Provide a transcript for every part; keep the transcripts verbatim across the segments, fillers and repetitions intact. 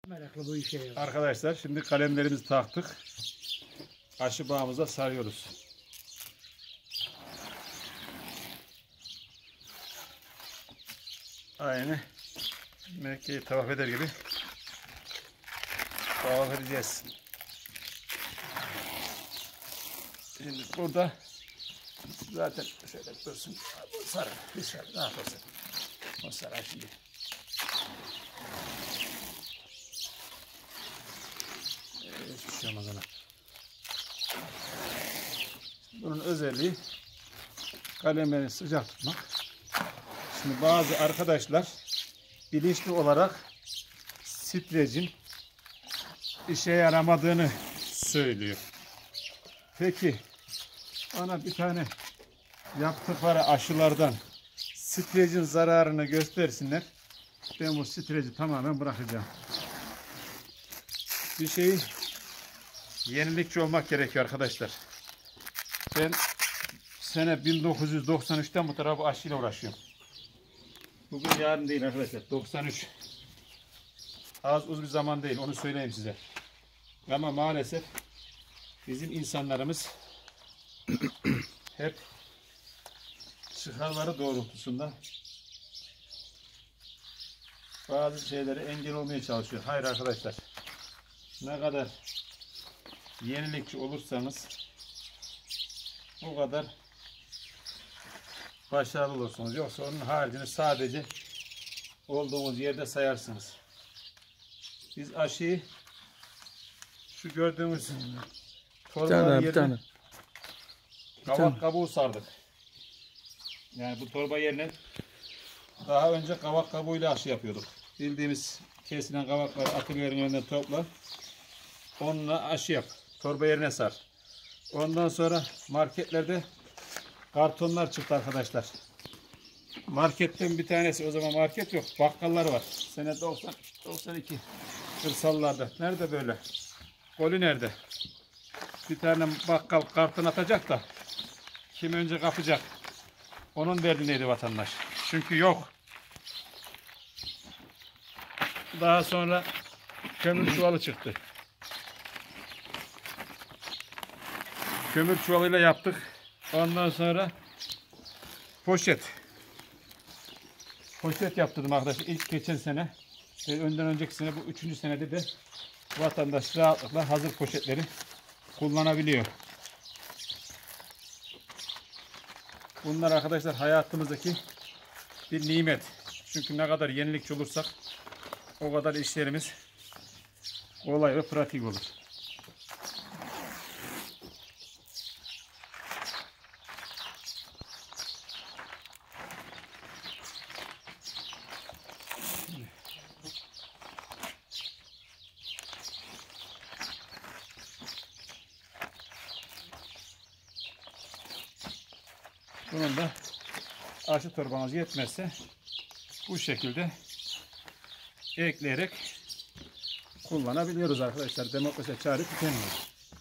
Meraklı bu işe ya. Arkadaşlar şimdi kalemlerimizi taktık. Aşı bağımıza sarıyoruz. Aynı Mekke'yi tavaf eder gibi tavaf edeceğiz. Şimdi burada zaten şöyle dursun. Bu sarı. Bir sarı. Ne yaparsın? O sarı şimdi. Hiçbir şey olmaz ona. Bunun özelliği kalemleri sıcak tutmak. Şimdi bazı arkadaşlar bilinçli olarak streçin işe yaramadığını söylüyor. Peki bana bir tane yaptıkları aşılardan streçin zararını göstersinler. Ben bu streci tamamen bırakacağım. Bir şeyi yenilikçi olmak gerekiyor arkadaşlar. Ben sene bin dokuz yüz doksan üçten bu tarafa bu aşıyla uğraşıyorum. Bugün yarın değil arkadaşlar. doksan üç. Az uz bir zaman değil. Onu söyleyeyim size. Ama maalesef bizim insanlarımız hep çıkarları doğrultusunda bazı şeylere engel olmaya çalışıyor. Hayır arkadaşlar. Ne kadar yenilikçi olursanız o kadar başarılı olursunuz. Yoksa onun haricini sadece olduğumuz yerde sayarsınız. Biz aşıyı şu gördüğümüz torbaların yerine kavak kabuğu sardık. Yani bu torba yerine daha önce kavak kabuğuyla aşı yapıyorduk. Bildiğimiz kesilen kavakları atıverin önüne topla. Onunla aşı yap. Torba yerine sar. Ondan sonra marketlerde kartonlar çıktı arkadaşlar. Marketten bir tanesi, o zaman market yok, bakkallar var. Sene doksan doksan iki kırsallarda. Nerede böyle? Golü nerede? Bir tane bakkal karton atacak da kim önce kapacak? Onun derdindeydi vatandaş. Çünkü yok. Daha sonra kömür çuvalı çıktı. Kömür çuvalıyla yaptık. Ondan sonra poşet. Poşet yaptırdım arkadaşlar. İlk geçen sene ve önden önceki sene, bu üçüncü senede de vatandaş rahatlıkla hazır poşetleri kullanabiliyor. Bunlar arkadaşlar hayatımızdaki bir nimet. Çünkü ne kadar yenilikçi olursak o kadar işlerimiz kolay ve pratik olur. Bunun da aşı torbamız yetmezse bu şekilde ekleyerek kullanabiliyoruz arkadaşlar. Demokrasiye çare tükeniyor.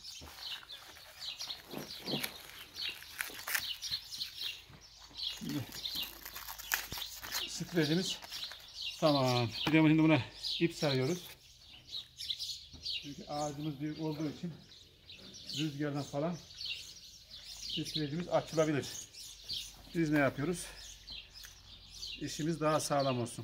Streçimiz tamam. Bir de şimdi buna ip sarıyoruz. Çünkü ağacımız büyük olduğu için rüzgardan falan streçimiz açılabilir. Biz ne yapıyoruz? İşimiz daha sağlam olsun.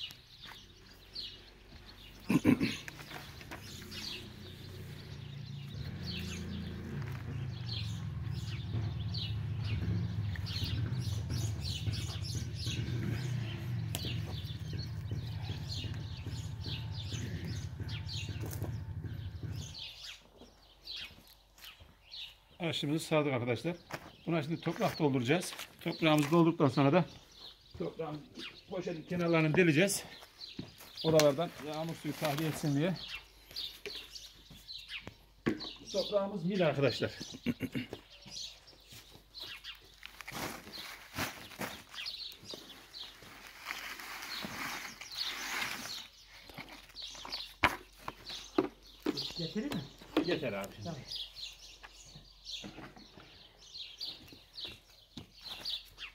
Aşımızı sardık arkadaşlar. Buna şimdi toprak dolduracağız. Toprağımızı doldurduktan sonra da toprağın poşetin kenarlarını deleceğiz. Oralardan yağmur suyu tahliye etsin diye. Toprağımız mil arkadaşlar. Getirir mi? Yeter abi. Tamam.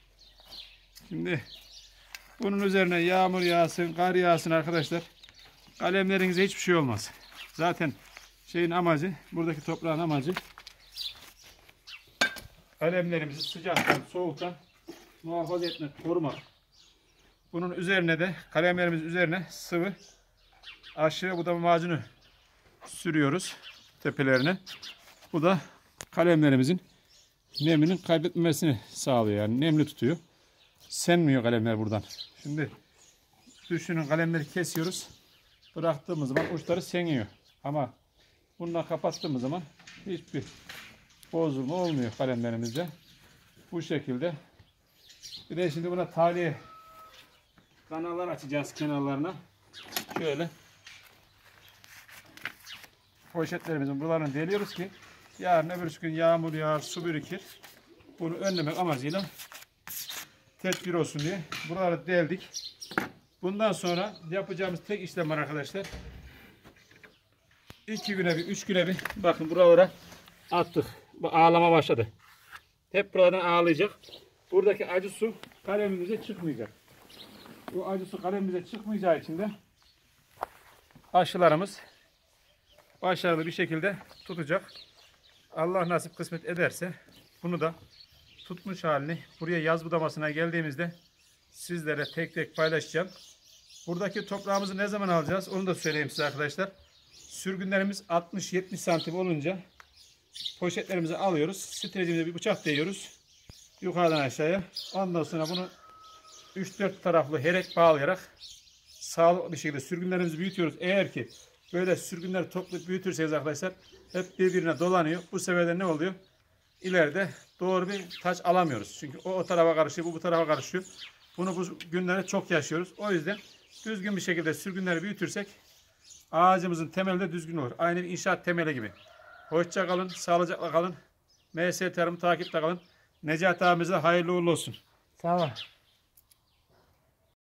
Şimdi bunun üzerine yağmur yağsın, kar yağsın arkadaşlar. Kalemlerinize hiçbir şey olmaz. Zaten şeyin amacı, buradaki toprağın amacı kalemlerimizi sıcaktan, soğuktan muhafaza etmek, korumak. Bunun üzerine de kalemlerimizin üzerine sıvı aşı ve budama macunu sürüyoruz tepelerine. Bu da kalemlerimizin neminin kaybetmemesini sağlıyor. Yani nemli tutuyor. Senmiyor kalemler buradan. Şimdi düşünün, kalemleri kesiyoruz. Bıraktığımız zaman uçları seniyor. Ama bununla kapattığımız zaman hiçbir bozulma olmuyor kalemlerimizde. Bu şekilde. Bir de şimdi buna tahliye kanallar açacağız kenarlarına. Şöyle poşetlerimizin buralarını deliyoruz ki yarın öbür gün yağmur yağar, su birikir. Bunu önlemek amacıyla tedbir olsun diye buraları deldik. Bundan sonra yapacağımız tek işlem var arkadaşlar. İki güne bir, üç güne bir bakın buralara attık. Bu ağlama başladı. Hep buradan ağlayacak. Buradaki acı su kalemimize çıkmayacak. Bu acı su kalemimize çıkmayacağı için de aşılarımız başarılı bir şekilde tutacak. Allah nasip kısmet ederse bunu da tutmuş halini buraya yaz budamasına geldiğimizde sizlere tek tek paylaşacağım. Buradaki toprağımızı ne zaman alacağız onu da söyleyeyim size arkadaşlar. Sürgünlerimiz altmış yetmiş santim olunca poşetlerimizi alıyoruz. Streçimize bir bıçak değiyoruz. Yukarıdan aşağıya. Ondan sonra bunu üç dört taraflı herek bağlayarak sağlıklı bir şekilde sürgünlerimizi büyütüyoruz. Eğer ki böyle sürgünleri toplayıp büyütürseniz arkadaşlar hep birbirine dolanıyor. Bu sefer de ne oluyor? İleride doğru bir taç alamıyoruz. Çünkü o, o tarafa karışıyor, bu bu tarafa karışıyor. Bunu bu günlerde çok yaşıyoruz. O yüzden düzgün bir şekilde sürgünleri büyütürsek ağacımızın temeli de düzgün olur. Aynı bir inşaat temeli gibi. Hoşça kalın, sağlıcakla kalın. M S Tarım takipte kalın. Necati abimize hayırlı uğurlu olsun. Sağ ol.